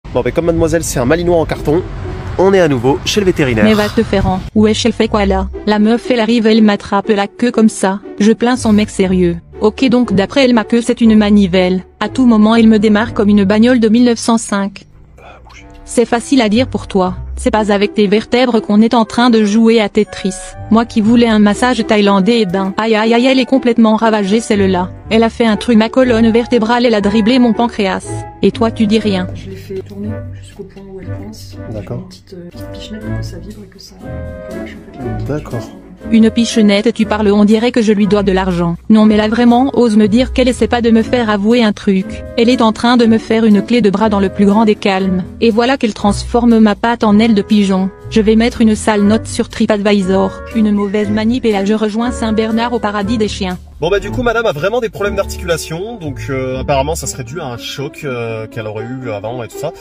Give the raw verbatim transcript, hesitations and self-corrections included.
Bon bah comme mademoiselle c'est un malinois en carton, on est à nouveau chez le vétérinaire. Mais va te faire en. Wesh, elle fait quoi là? La meuf elle arrive, elle m'attrape la queue comme ça. Je plains son mec sérieux. Ok, donc d'après elle ma queue c'est une manivelle. À tout moment il me démarre comme une bagnole de mille neuf cent cinq. C'est facile à dire pour toi. C'est pas avec tes vertèbres qu'on est en train de jouer à Tetris. Moi qui voulais un massage thaïlandais, et ben aïe aïe aïe, elle est complètement ravagée celle-là. Elle a fait un truc, ma colonne vertébrale, elle a dribblé mon pancréas. Et toi tu dis rien. Je l'ai fait tourner jusqu'au point où elle pense. D'accord. Une petite, euh, petite pichenette pour que ça vibre et que ça relâche en fait la... D'accord. Une pichenette, tu parles, on dirait que je lui dois de l'argent. Non mais là vraiment, ose me dire qu'elle essaie pas de me faire avouer un truc. Elle est en train de me faire une clé de bras dans le plus grand des calmes. Et voilà qu'elle transforme ma patte en aile de pigeon. Je vais mettre une sale note sur TripAdvisor. Une mauvaise manip et là je rejoins Saint-Bernard au paradis des chiens. Bon bah du coup madame a vraiment des problèmes d'articulation, donc euh, apparemment ça serait dû à un choc euh, qu'elle aurait eu avant et tout ça.